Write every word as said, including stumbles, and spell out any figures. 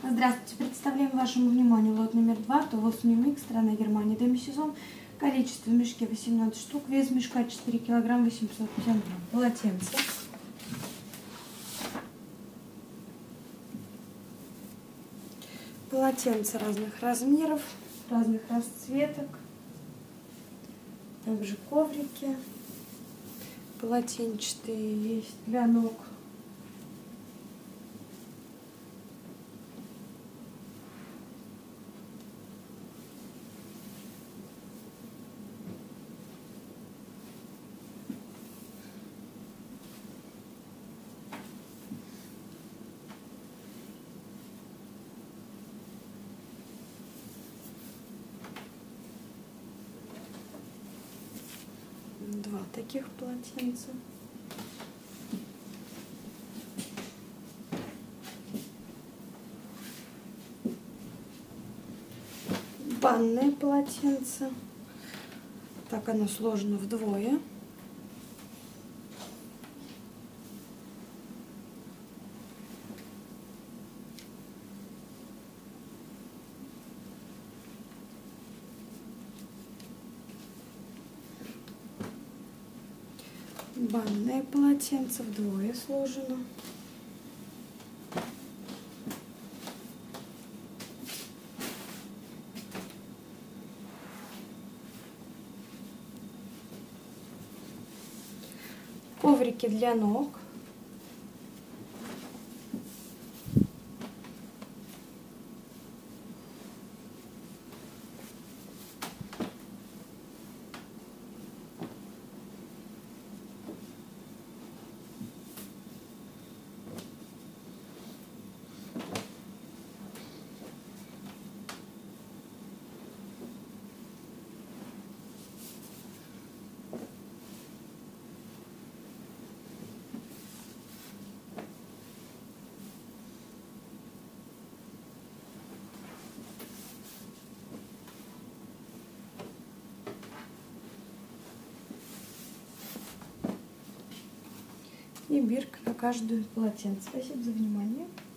Здравствуйте, представляем вашему вниманию лот номер два, ТОВОЗ Мимик, страна Германия, демисезон. Количество в мешке восемнадцать штук, вес мешка четыре килограмма восемьсот пятьдесят грамм. Полотенце. Полотенца разных размеров, разных расцветок. Также коврики полотенчатые есть для ног. Два таких полотенца. Банное полотенце. Так оно сложено вдвое. Банное полотенце вдвое сложено. Коврики для ног. И бирка на каждое полотенце. Спасибо за внимание.